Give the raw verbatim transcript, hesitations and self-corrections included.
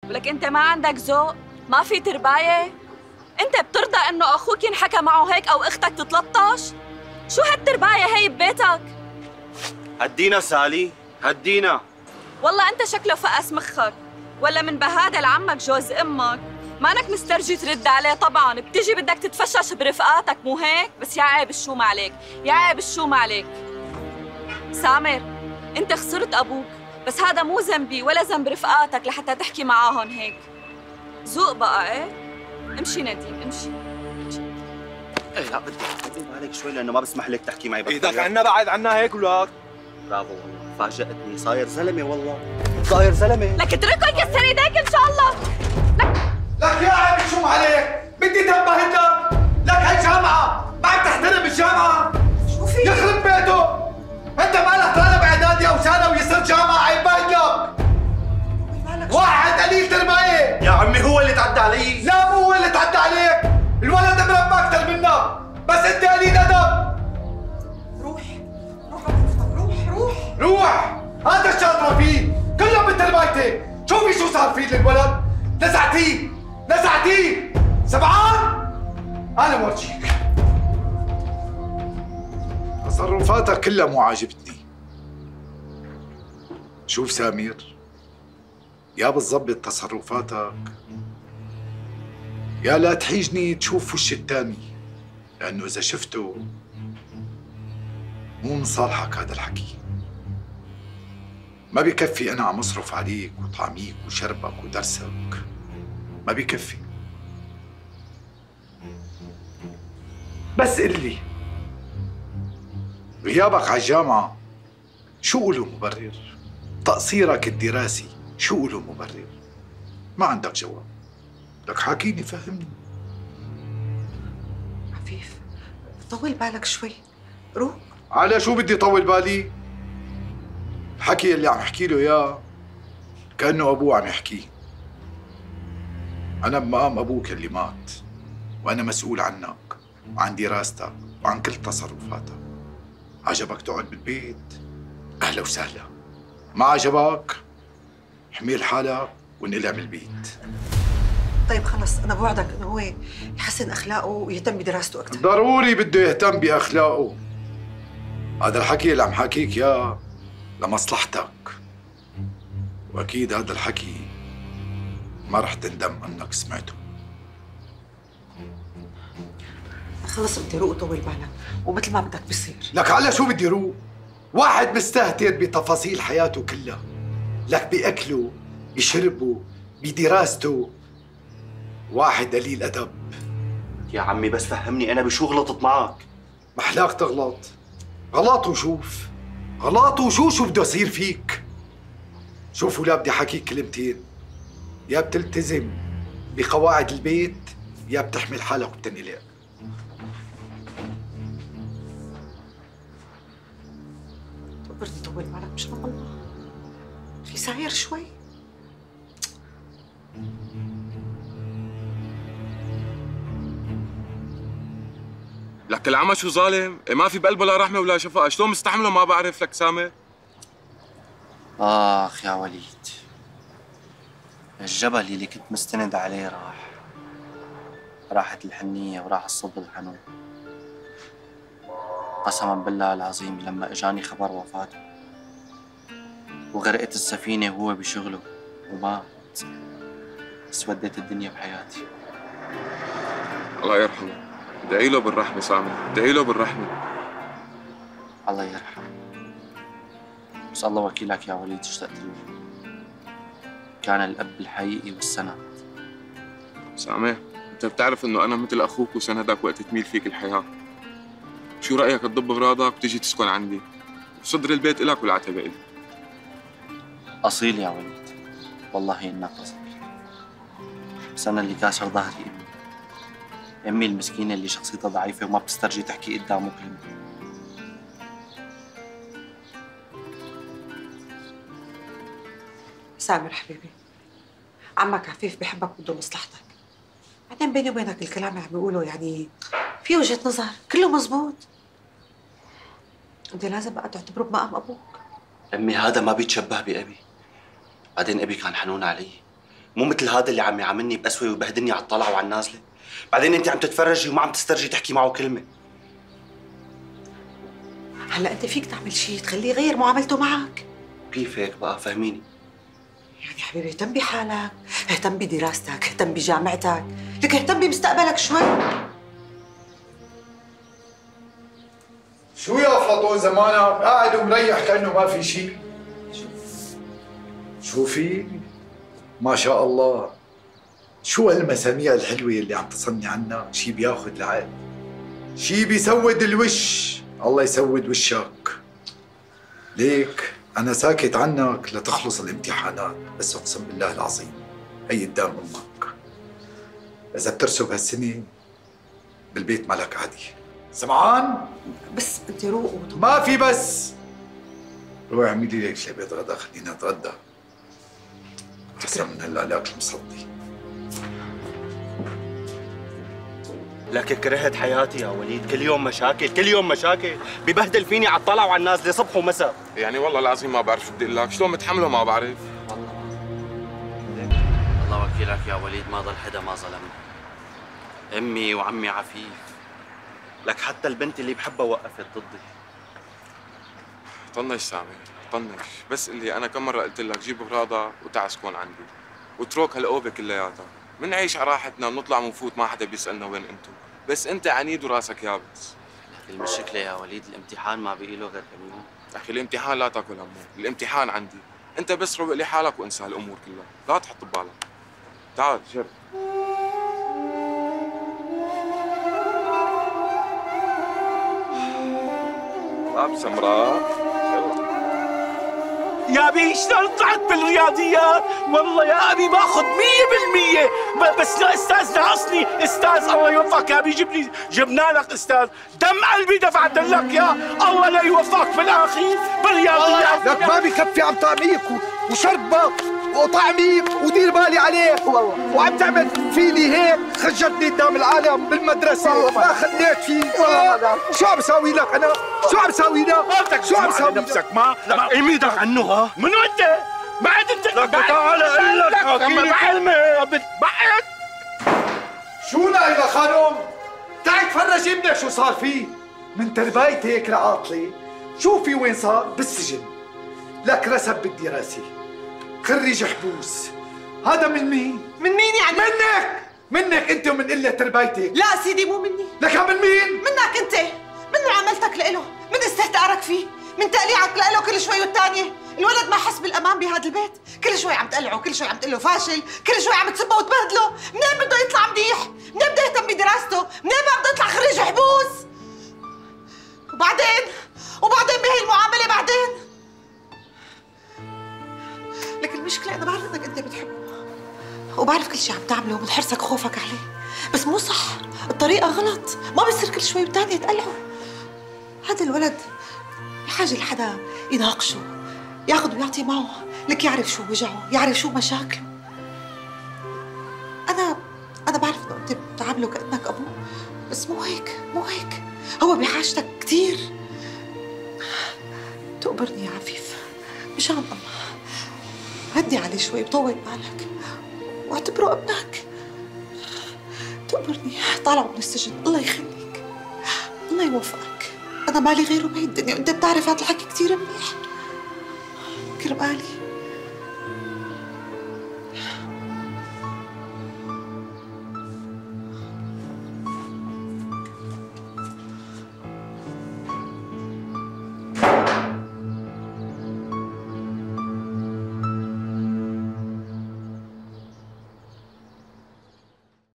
ولك انت ما عندك ذوق؟ ما في تربايه؟ انت بترضى انه اخوك ينحكى معه هيك او اختك تتلطش؟ شو هالتربايه هي ببيتك؟ هدينا سالي، هدينا. والله انت شكله فقس مخك، ولا من بهادل عمك جوز امك، مانك مسترجي ترد عليه. طبعا بتيجي بدك تتفشش برفقاتك مو هيك؟ بس يا عيب الشوم عليك، يا عيب الشوم عليك. سامر، انت خسرت ابوك، بس هذا مو ذنبي ولا ذنب رفقاتك لحتى تحكي معاهم هيك. ذوق بقى. ايه امشي نديم، امشي. ايه لا بدك تقوم عليك شوي لانه ما بسمح لك تحكي معي. ايدك عنا بعد عنا هيك ولك. برافو والله، فاجأتني. صاير زلمه والله، صاير زلمه. لك اتركه يكسر ايديك ان شاء الله. لك لك يا عم شو عليك؟ بدي تنبه انت؟ لك هي جامعة، ما عم تحترم الجامعة. شو في؟ يخرب بيته. انت مالك طالب اعدادي او ثانوي يصير جامعة عيب لك. واحد قليل ترباية. يا عمي هو اللي تعدى علي. لا مو هو اللي تعدى عليك، الولد مربى اكثر منك، بس انت قليل ادب. روح روح روح روح روح. هذا الشاطرة فيه، كله من تربايتك. شوفي شو صار فيه للولد، نزعتيه نزعتيه. سبعان انا بورجيك. تصرفاتك كلها مو عاجبتني. شوف سمير، يا بتظبط تصرفاتك يا لا تحيجني تشوف وش التاني، لأنه إذا شفته مو من صالحك هذا الحكي. ما بكفي أنا عم أصرف عليك وطعميك وشربك ودرسك، ما بكفي. بس قل لي، غيابك على الجامعة شو له مبرر؟ تقصيرك الدراسي شو له مبرر؟ ما عندك جواب. لك حاكيني فهمني. عفيف طول بالك شوي، روق. على شو بدي طول بالي؟ الحكي اللي عم احكي له اياه كأنه ابوه عم يحكيه. انا بمقام ابوك اللي مات، وانا مسؤول عنك وعن دراستك وعن كل تصرفاتك. عجبك تقعد بالبيت؟ اهلا وسهلا. ما عجبك؟ حميل حالك وانقلع من البيت. طيب خلص، انا بوعدك انه هو يحسن اخلاقه ويهتم بدراسته اكثر. ضروري بده يهتم باخلاقه. هذا الحكي اللي عم حكيك اياه لمصلحتك، واكيد هذا الحكي ما رح تندم انك سمعته. خلص بدي روق وطول بالك، ومثل ما بدك بصير. لك على شو بدي روق؟ واحد مستهتر بتفاصيل حياته كلها، لك بأكله بشربه بدراسته. واحد قليل أدب. يا عمي بس فهمني، أنا بشو غلطت معك؟ محلاك تغلط. غلط وشوف، غلط وشو شو بده يصير فيك. شوف ولا بدي حكيك كلمتين، يا بتلتزم بقواعد البيت يا بتحمل حالك وبتنقلق. بدي طول بالك مشان الله، في سعير شوي. لك العمى شو ظالم، ما في بقلبه لا رحمه ولا شفقه، شلون مستحمله ما بعرف. لك سامر اخ يا وليد، الجبل اللي كنت مستند عليه راح، راحت الحنيه وراح الصبر الحنون. قسما بالله العظيم لما اجاني خبر وفاته وغرقت السفينه وهو بشغله ومات، اسودت الدنيا بحياتي. الله يرحمه، ادعي له بالرحمه سامر، ادعي له بالرحمه. الله يرحمه. بس الله وكيلك يا وليد اشتقت له، كان الاب الحقيقي والسند. سامر انت بتعرف انه انا مثل اخوك وسندك وقت تميل فيك الحياه. شو رايك تضب اغراضك وتيجي تسكن عندي، وصدر البيت الك والعتبه الي. اصيل يا وليد، والله انك اصيل. بس انا اللي كاسر ظهري امي، امي المسكينه اللي شخصيتها ضعيفه وما بتسترجي تحكي قدامه كلمه. سامر حبيبي، عمك عفيف بحبك وبده مصلحتك. بعدين بيني وبينك الكلام اللي عم بيقوله يعني في وجهة نظر، كله مزبوط. انت لازم بقى تعتبره بمقام ابوك. امي هذا ما بيتشبه بابي. بعدين ابي كان حنون علي، مو مثل هذا اللي عم يعاملني بقسوه ويبهدلني على الطلعه وعلى النازله. بعدين انت عم تتفرجي وما عم تسترجي تحكي معه كلمه. هلا انت فيك تعمل شيء تخليه يغير معاملته معك. كيف هيك بقى؟ فهميني. يعني حبيبي اهتم بحالك، اهتم بدراستك، اهتم بجامعتك، لك اهتم بمستقبلك شوي. شو يا افلاطون زمانك قاعد ومريح كانه ما في شيء؟ شو في؟ ما شاء الله. شو هالمساميع الحلوه اللي عم تصني عنا؟ شي بياخذ العقل، شي بيسود الوش. الله يسود وشك. ليك انا ساكت عنك لتخلص الامتحانات، بس اقسم بالله العظيم هي قدام امك اذا بترسب هالسنه بالبيت مالك عادي. سمعان؟ بس انت روق وطبع. ما في بس. روحي اعملي لك شي بيت غدا خلينا نتغدى. احسن من هلا الاكل مصدي. لك كرهت حياتي يا وليد، كل يوم مشاكل كل يوم مشاكل، ببهدل فيني على الطلعه وعلى النازله صبح ومساء. يعني والله العظيم ما بعرف شو بدي اقول لك، شلون متحمله ما بعرف. والله الله وكيلك يا وليد، ما ضل حدا ما ظلمني. امي وعمي عفيف، لك حتى البنت اللي بحبها وقفت ضدي. طنش سامي طنش، بس اللي انا كم مره قلت لك جيب اغراضها وتعا اسكن عندي واترك هالقوبه كلياتها، منعيش على راحتنا بنطلع ونفوت ما حدا بيسالنا وين انتم، بس انت عنيد وراسك يابس. المشكله يا وليد الامتحان ما بقي له غير كم يوم. اخي الامتحان لا تاكل همه، الامتحان عندي، انت بس روق لي حالك وانسى هالامور كلها، لا تحط ببالك. تعال شر. طاب سمراء. يا ابي شلون طلعت بالرياضيات؟ والله يا ابي باخذ مية بالمية، بس لا استاذ ناقصني استاذ. الله يوفقك يا ابي، جيب لي جبنا لك استاذ، دم قلبي دفعت لك يا الله لا يوفقك بالاخير بالرياضيات. لك ما بكفي عم طعميك وشربك وطعميك ودير بالي عليك والله، وعم تعمل فيني هيك، خجلتني قدام العالم بالمدرسه ما خليت فيك. شو عم ساوي لك انا؟ شو عم ساوي لك؟ شو عم ساوي نفسك؟ ما لا ايميدك عنه. ها منو انت؟ بعد انت لك تعال اقول لك اما بعلمه بعد. شو نايلة خانم؟ تعي تفرج ابنك شو صار فيه من تربايتك لعاطلة. شوفي وين صار بالسجن، لك رسب بالدراسة، خريج حبوس. هذا من مين؟ من مين يعني؟ منك منك انت ومن قلة تربايتك. لا سيدي مو مني. لك من مين؟ منك انت، من معاملتك لإله، من استهتارك فيه، من تقليعك لإله كل شوي والتانية. الولد ما حس بالأمان بهذا البيت، كل شوي عم تقلعه، كل شوي عم تقول له فاشل، كل شوي عم تسبه وتبهدله. منين بده يطلع منيح؟ منين بده يهتم بدراسته؟ منين ما بده يطلع خريج حبوس؟ وبعدين وبعدين بهي المعاملة بعدين. لك المشكلة أنا بعرف إنك أنت بتحبه وبعرف كل شيء عم تعمله ومن حرصك خوفك عليه، بس مو صح، الطريقة غلط، ما بصير كل شوي والتانية تقلعه. هذا الولد بحاجة لحدا يناقشه، ياخذ ويعطي معه، لك يعرف شو وجعه، يعرف شو مشاكله. أنا أنا بعرف إنه أنت بتعامله كأنك أبوه، بس مو هيك، مو هيك، هو بحاجتك كثير. تقبرني يا عفيف مشان الله، هدي عليه شوي وطول بالك واعتبره ابنك. تقبرني، طالعه من السجن، الله يخليك، الله يوفقك. أنا مالي غيره بهي الدنيا، وأنت بتعرف هذا الحكي كثير منيح. كرمالي